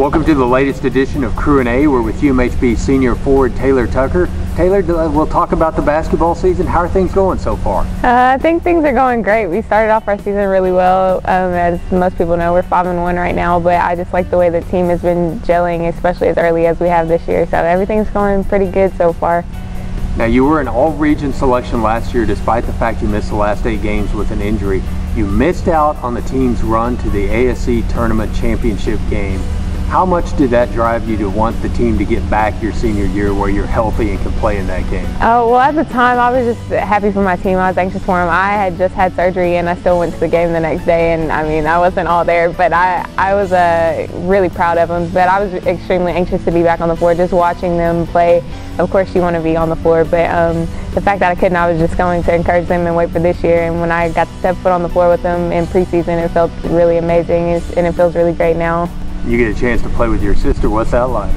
Welcome to the latest edition of Crew and A. We're with UMHB senior forward Taylor Tucker. Taylor, we'll talk about the basketball season. How are things going so far? I think things are going great. We started off our season really well. As most people know, we're 5-1 right now, but I just like the way the team has been gelling, especially as early as we have this year. So everything's going pretty good so far. Now, you were an all-region selection last year despite the fact you missed the last 8 games with an injury. You missed out on the team's run to the ASC Tournament Championship game. How much did that drive you to want the team to get back your senior year where you're healthy and can play in that game? Oh, well, at the time, I was just happy for my team. I was anxious for them. I had just had surgery, and I still went to the game the next day, and I mean, I wasn't all there, but I was really proud of them. But I was extremely anxious to be back on the floor, just watching them play. Of course, you want to be on the floor, but the fact that I couldn't, I was just going to encourage them and wait for this year. And when I got to step foot on the floor with them in preseason, it felt really amazing, and it feels really great now. You get a chance to play with your sister. What's that like?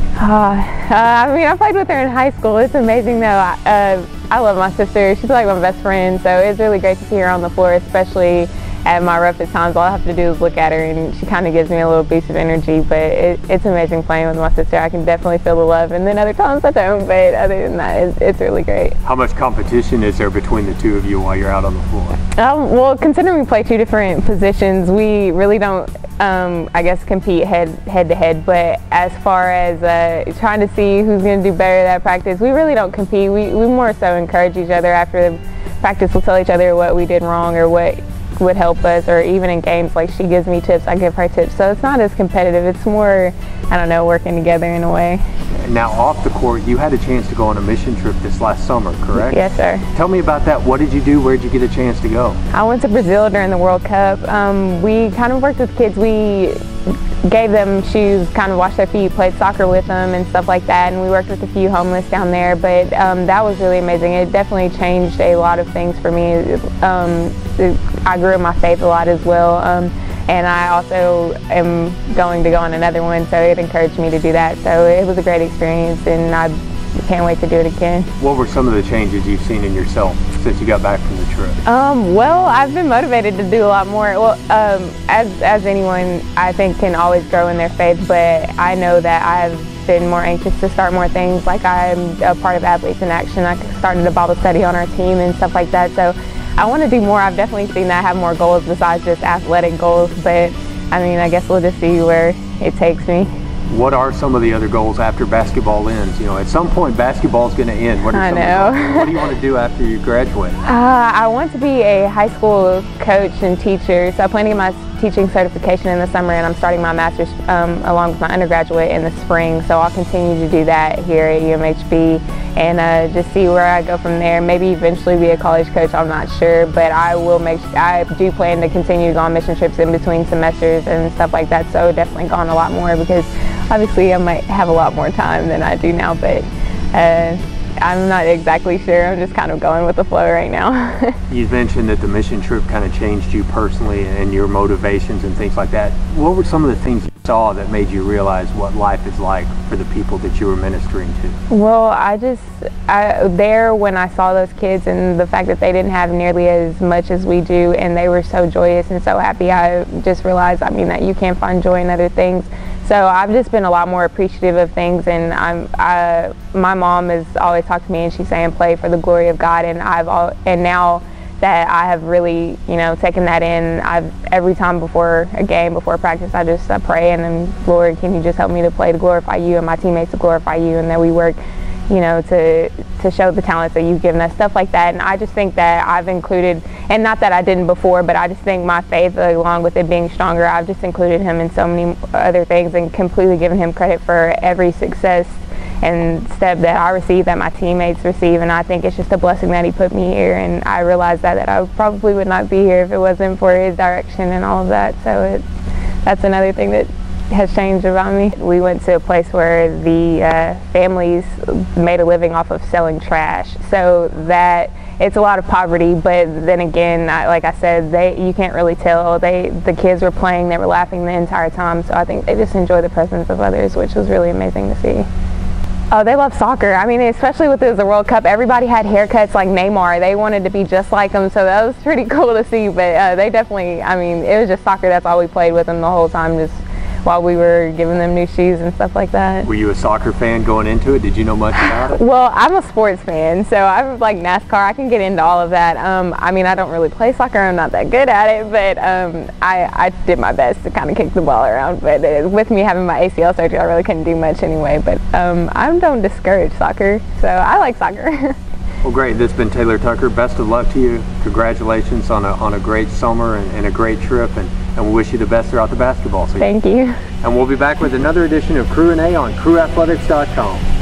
I mean, I played with her in high school. It's amazing, though. I love my sister. She's like my best friend, so it's really great to see her on the floor, especially at my roughest times. All I have to do is look at her, and she kind of gives me a little boost of energy. But it's amazing playing with my sister. I can definitely feel the love, and then other times I don't, but other than that, it's really great. How much competition is there between the two of you while you're out on the floor? Well, considering we play 2 different positions, we really don't, I guess, compete head to head. But as far as trying to see who's going to do better at practice, we really don't compete. We more so encourage each other. After the practice, we'll tell each other what we did wrong or what would help us, or even in games, like she gives me tips, I give her tips. So it's not as competitive. It's more, I don't know, working together in a way. Now, off the court, you had a chance to go on a mission trip this last summer, correct? Yes, sir. Tell me about that. What did you do? Where did you get a chance to go? I went to Brazil during the World Cup. We kind of worked with kids. We gave them shoes, kind of washed their feet, played soccer with them and stuff like that, and we worked with a few homeless down there. But that was really amazing. It definitely changed a lot of things for me. I grew in my faith a lot as well. And I also am going to go on another one, so it encouraged me to do that. So it was a great experience, and I can't wait to do it again. What were some of the changes you've seen in yourself since you got back from the trip? Well, I've been motivated to do a lot more. Well, as anyone, I think, can always grow in their faith, but I know that I have been more anxious to start more things. Like, I'm a part of Athletes in Action. I started a Bible study on our team and stuff like that. So I want to do more. I've definitely seen that I have more goals besides just athletic goals, but I mean, I guess we'll just see where it takes me. What are some of the other goals after basketball ends? You know, at some point basketball is going to end. What do you want to do after you graduate? I want to be a high school coach and teacher, so I plan to get my teaching certification in the summer, and I'm starting my master's along with my undergraduate in the spring, so I'll continue to do that here at UMHB and just see where I go from there. Maybe eventually be a college coach, I'm not sure, but I do plan to continue to go on mission trips in between semesters and stuff like that, so definitely go on a lot more, because obviously I might have a lot more time than I do now, but I'm not exactly sure. I'm just kind of going with the flow right now. You mentioned that the mission trip kind of changed you personally and your motivations and things like that. What were some of the things you saw that made you realize what life is like for the people that you were ministering to? Well, there when I saw those kids and the fact that they didn't have nearly as much as we do, and they were so joyous and so happy, I just realized, I mean, that you can find joy in other things. So I've just been a lot more appreciative of things, and my mom has always talked to me, and she's saying play for the glory of God, and now that I have really, you know, taken that in, every time before a game, before practice, I pray, and then, Lord, can you just help me to play to glorify you and my teammates to glorify you, and that we work, you know, to show the talents that you've given us, stuff like that. And I just think that I've included, and not that I didn't before, but I just think my faith, along with it being stronger, I've just included him in so many other things and completely given him credit for every success and step that I receive, that my teammates receive. And I think it's just a blessing that he put me here, and I realized that I probably would not be here if it wasn't for his direction and all of that. So that's another thing that has changed about me. We went to a place where the families made a living off of selling trash, so that it's a lot of poverty, but then again, like I said, you can't really tell. The kids were playing, they were laughing the entire time, so I think they just enjoy the presence of others, which was really amazing to see. Oh, they love soccer. I mean, especially with the World Cup, everybody had haircuts like Neymar. They wanted to be just like him, so that was pretty cool to see. But they definitely, I mean, it was just soccer. That's all we played with them the whole time, just while we were giving them new shoes and stuff like that. Were you a soccer fan going into it? Did you know much about it? Well, I'm a sports fan, so I like NASCAR. I can get into all of that. I mean, I don't really play soccer. I'm not that good at it, but I did my best to kind of kick the ball around. But with me having my ACL surgery, I really couldn't do much anyway. But I don't discourage soccer, so I like soccer. Well, great. This has been Taylor Tucker. Best of luck to you. Congratulations on a great summer and a great trip, and we wish you the best throughout the basketball season. Thank you. And we'll be back with another edition of Crew and A on CrewAthletics.com.